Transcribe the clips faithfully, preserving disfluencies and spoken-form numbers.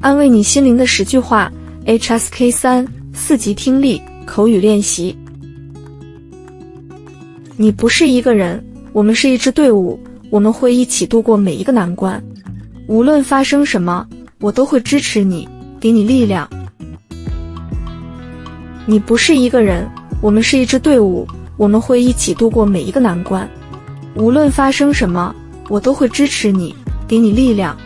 安慰你心灵的十句话 H S K 三 四级听力口语练习。你不是一个人，我们是一支队伍，我们会一起度过每一个难关。无论发生什么，我都会支持你，给你力量。你不是一个人，我们是一支队伍，我们会一起度过每一个难关。无论发生什么，我都会支持你，给你力量。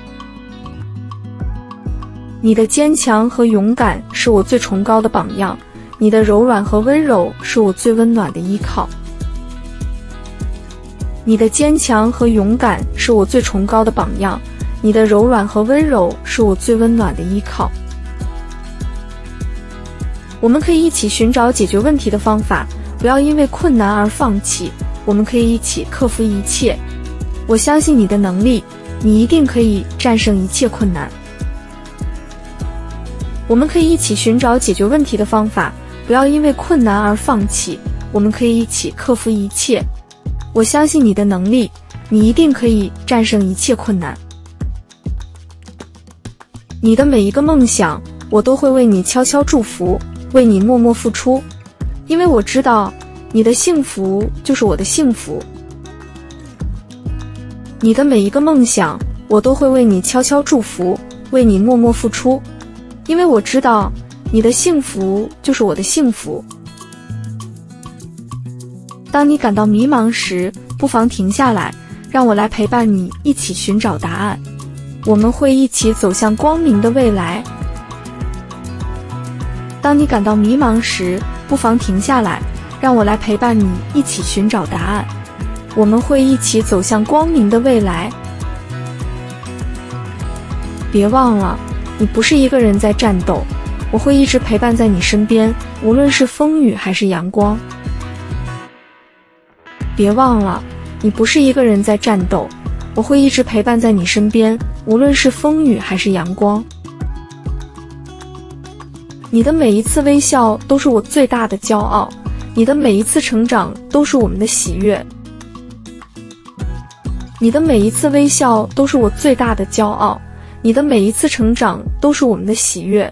你的坚强和勇敢是我最崇高的榜样，你的柔软和温柔是我最温暖的依靠。你的坚强和勇敢是我最崇高的榜样，你的柔软和温柔是我最温暖的依靠。我们可以一起寻找解决问题的方法，不要因为困难而放弃，我们可以一起克服一切。我相信你的能力，你一定可以战胜一切困难。我们可以一起寻找解决问题的方法，不要因为困难而放弃，我们可以一起克服一切。我相信你的能力，你一定可以战胜一切困难。你的每一个梦想，我都会为你悄悄祝福，为你默默付出，因为我知道你的幸福就是我的幸福。你的每一个梦想，我都会为你悄悄祝福，为你默默付出，因为我知道你的幸福就是我的幸福。当你感到迷茫时，不妨停下来，让我来陪伴你，一起寻找答案。我们会一起走向光明的未来。当你感到迷茫时，不妨停下来，让我来陪伴你，一起寻找答案。我们会一起走向光明的未来。别忘了，你不是一个人在战斗，我会一直陪伴在你身边，无论是风雨还是阳光。别忘了，你不是一个人在战斗，我会一直陪伴在你身边，无论是风雨还是阳光。你的每一次微笑都是我最大的骄傲，你的每一次成长都是我们的喜悦。你的每一次微笑都是我最大的骄傲，你的每一次成长都是我们的喜悦。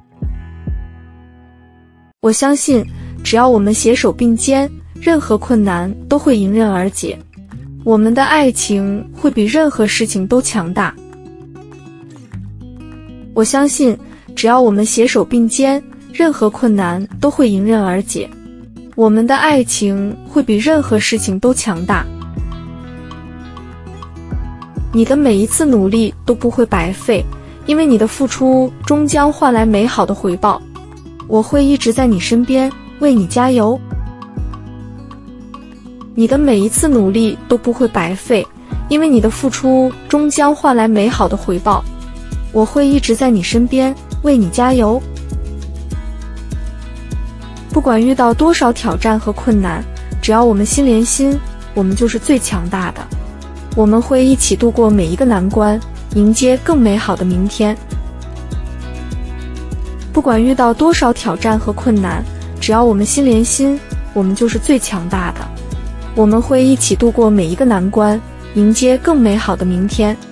我相信，只要我们携手并肩，任何困难都会迎刃而解。我们的爱情会比任何事情都强大。我相信，只要我们携手并肩，任何困难都会迎刃而解。我们的爱情会比任何事情都强大。你的每一次努力都不会白费，因为你的付出终将换来美好的回报。我会一直在你身边，为你加油。你的每一次努力都不会白费，因为你的付出终将换来美好的回报。我会一直在你身边，为你加油。不管遇到多少挑战和困难，只要我们心连心，我们就是最强大的。我们会一起度过每一个难关，迎接更美好的明天。不管遇到多少挑战和困难，只要我们心连心，我们就是最强大的。我们会一起度过每一个难关，迎接更美好的明天。